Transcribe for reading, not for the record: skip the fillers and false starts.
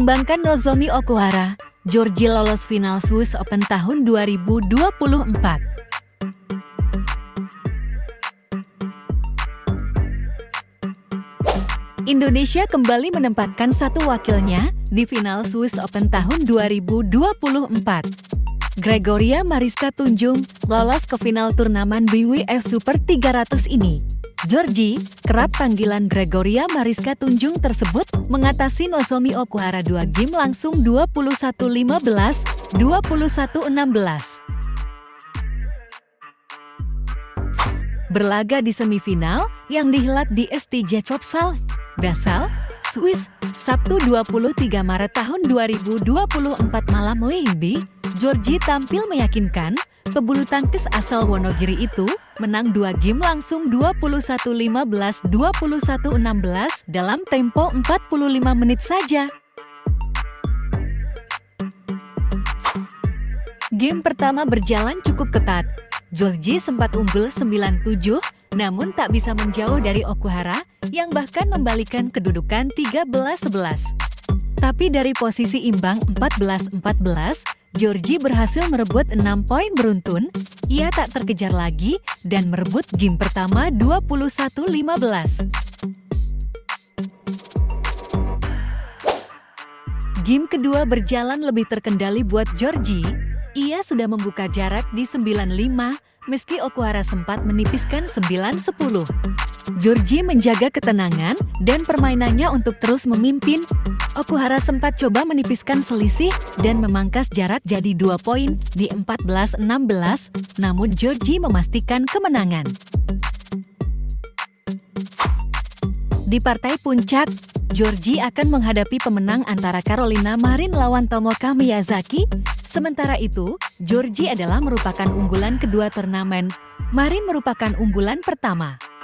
Membanggakan Nozomi Okuhara, Georgie lolos final Swiss Open tahun 2024. Indonesia kembali menempatkan satu wakilnya di final Swiss Open tahun 2024. Gregoria Mariska Tunjung lolos ke final turnamen BWF Super 300 ini. Georgie, kerap panggilan Gregoria Mariska Tunjung tersebut, mengatasi Nozomi Okuhara 2 game langsung 21-15, 21-16. Berlaga di semifinal yang dihelat di STJ Topsail, Basel, Swiss, Sabtu 23 Maret tahun 2024 malam WIB, Georgie tampil meyakinkan. Pebulu tangkis asal Wonogiri itu menang 2 game langsung 21-15, 21-16 dalam tempo 45 menit saja. Game pertama berjalan cukup ketat. Georgie sempat unggul 9-7, namun tak bisa menjauh dari Okuhara yang bahkan membalikan kedudukan 13-11. Tapi dari posisi imbang 14-14, Georgie berhasil merebut 6 poin beruntun. Ia tak terkejar lagi dan merebut game pertama 21-15. Game kedua berjalan lebih terkendali buat Georgie. Ia sudah membuka jarak di 9-5, meski Okuhara sempat menipiskan 9-10. Georgie menjaga ketenangan dan permainannya untuk terus memimpin. Okuhara sempat coba menipiskan selisih dan memangkas jarak jadi 2 poin di 14-16, namun Georgie memastikan kemenangan. Di partai puncak, Georgie akan menghadapi pemenang antara Carolina Marin lawan Tomoka Miyazaki. Sementara itu, Georgie adalah merupakan unggulan kedua turnamen. Marin merupakan unggulan pertama.